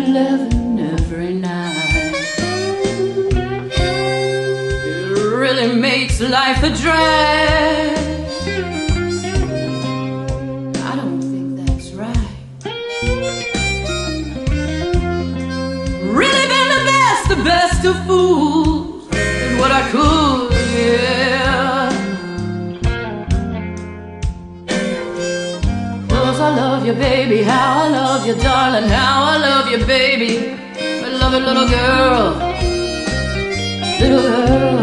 11 every night. It really makes life a drag. I don't think that's right. Really been the best of fools, did what I could, yeah. 'Cause I love you, baby, how I love you, darling, how I love you, baby. I love it, little girl, little girl.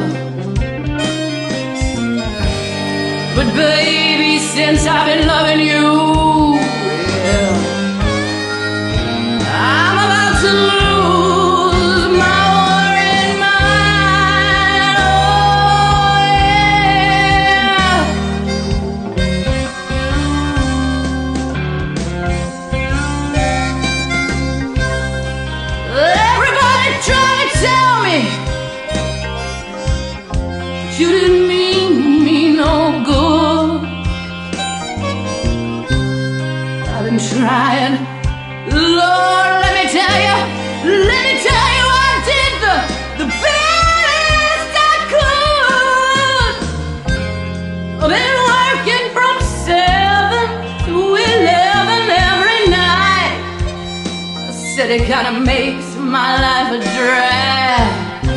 But baby, since I've been loving you, yeah, I'm about to lose my worried mind, oh yeah. Everybody trying to tell me you didn't mean me no good. I've been trying, Lord, let me tell you, I did the best I could. I've been working from 7 to 11 every night. I said it kinda makes my life a drag.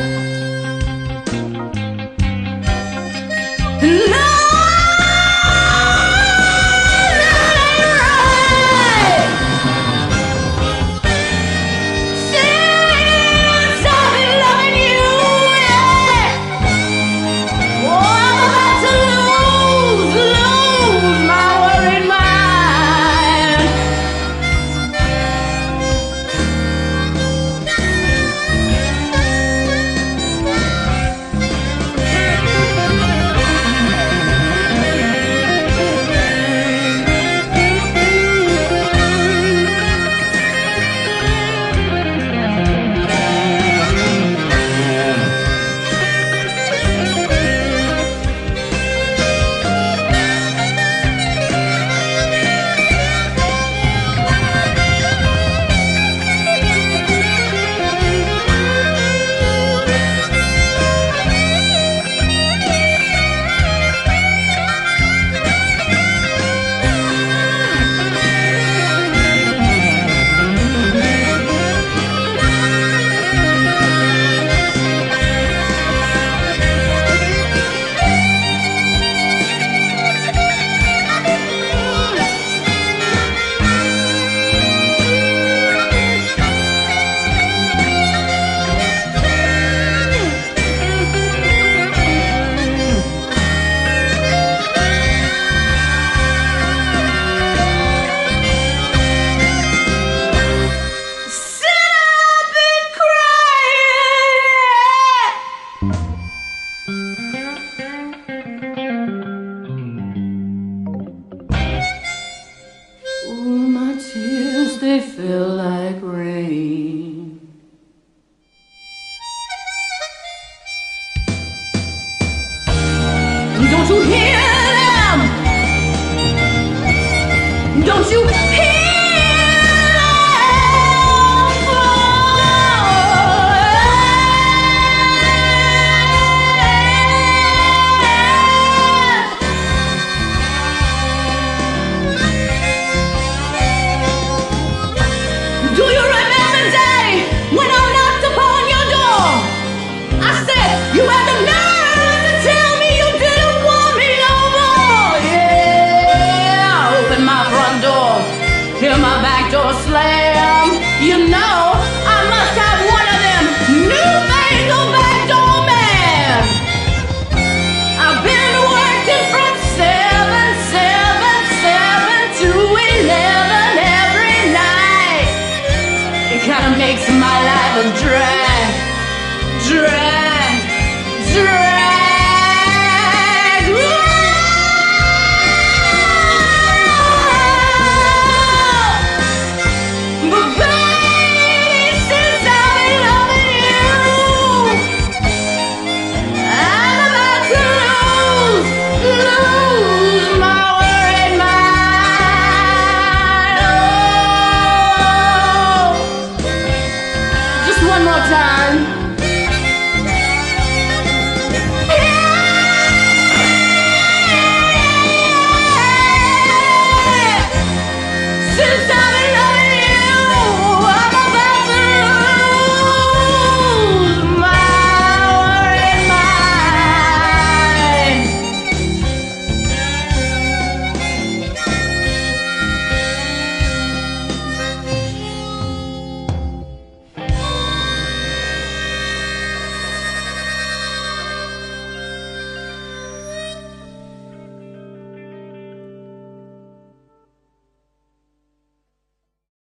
No! They feel like rain. Don't you hear them? Don't you hear them? more time.